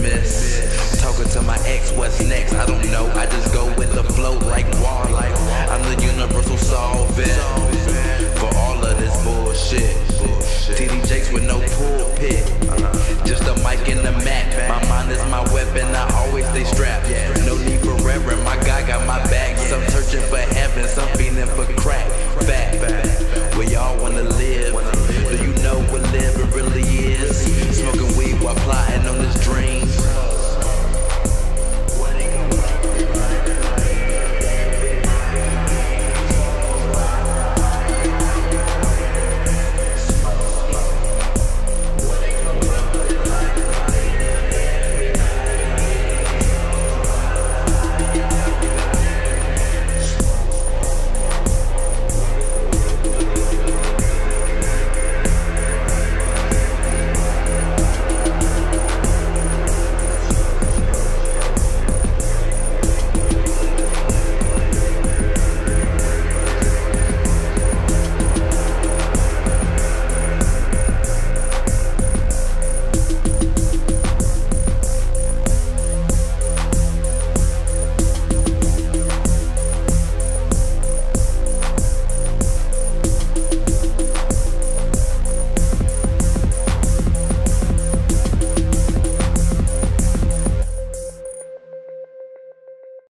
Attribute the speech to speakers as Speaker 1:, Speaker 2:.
Speaker 1: miss. Talking to my ex, what's next? I don't know. I just go with the flow like water. I'm the universal solvent for all of this bullshit. TD Jakes with no pulpit, just a mic and a Mac. My mind is my weapon, I always stay strapped. No need for reverend, my God got my back. Some searching for heaven, some feeling for crack. Fact, we all wanna live. Do you know what living really is? Smoking weed while plotting on this dream.